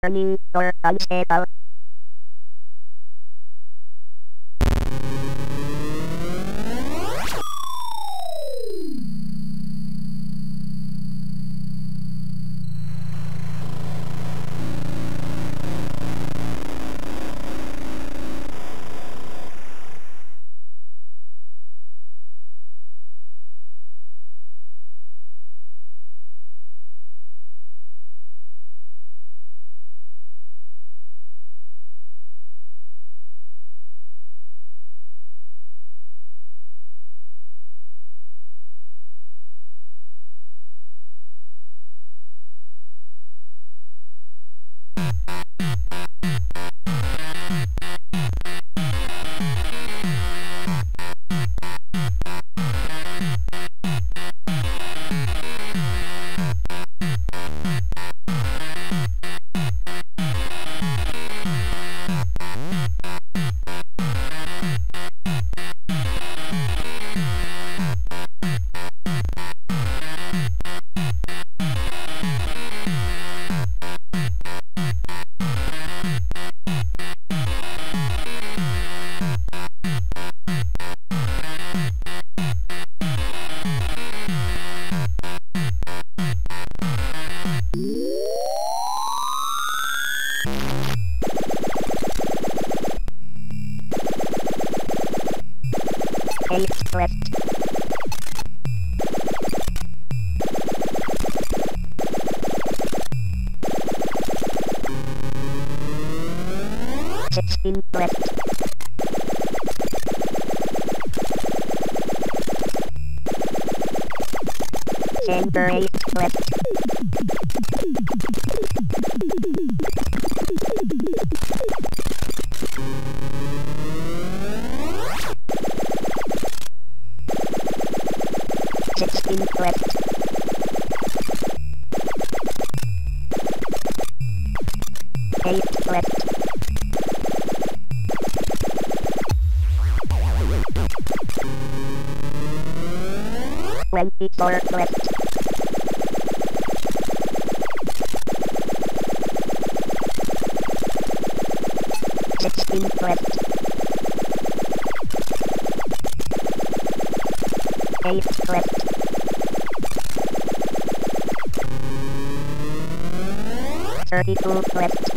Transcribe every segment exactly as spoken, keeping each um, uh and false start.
running, or unstable. Eight left. Sixteen left. Center eight left. Sixteen left. Eight left. Twenty-four left. Sixteen left. Eight left. Thirty-two left.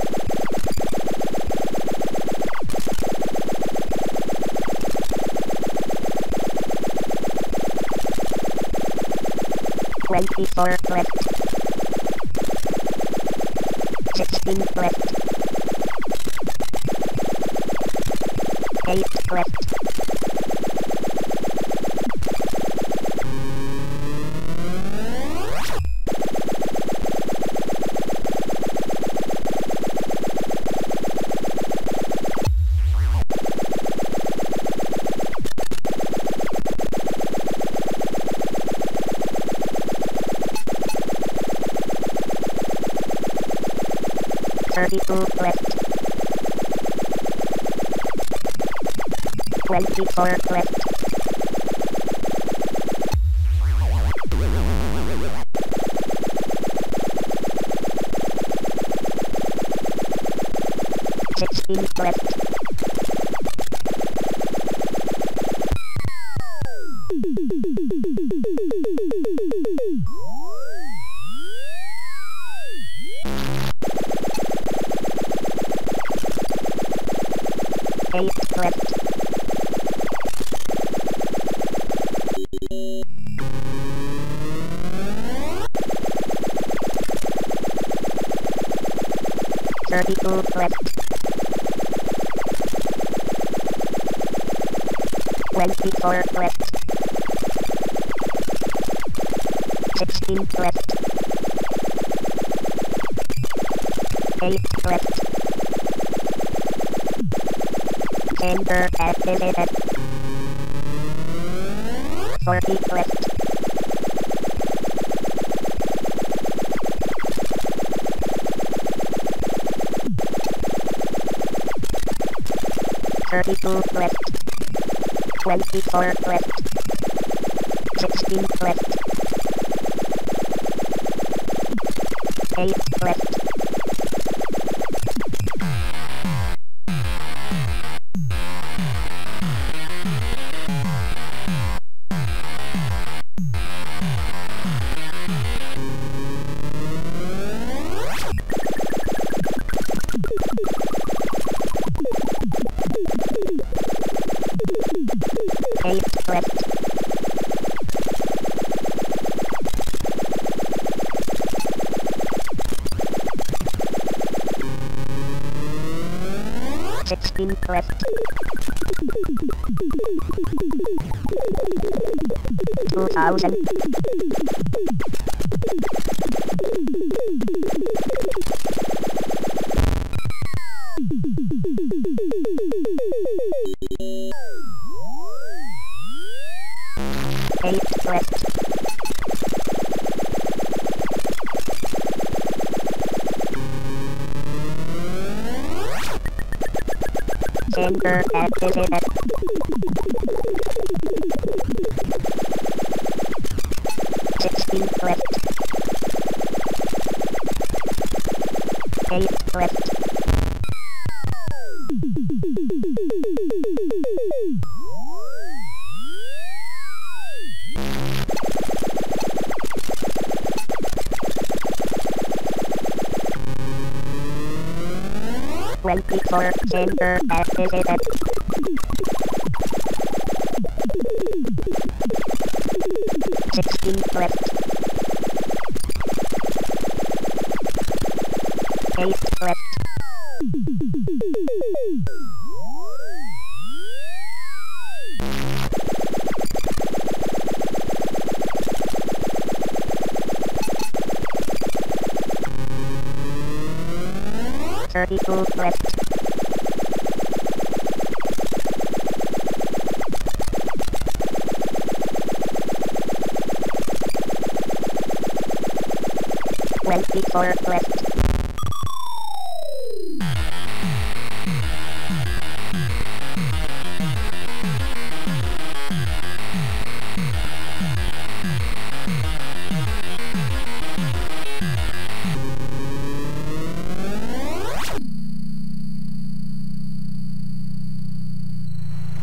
Twenty-four left. Sixteen left. Eight left. Thirty-two left. Twenty-four left. Sixteen left. Eight left. Thirty-two left. Twenty-four left. Sixteen left. Eight left. Center activated. Forty left. Thirty-two left. Twenty-four left. Sixteen left. Eight left. eight left. Sixteen left. Two thousand. Eight left. Chamber activated. Sixteen left. Eight left. Twenty-four chamber activated. Sixteen left. Eight left. Thirty-two left. Twenty-four left.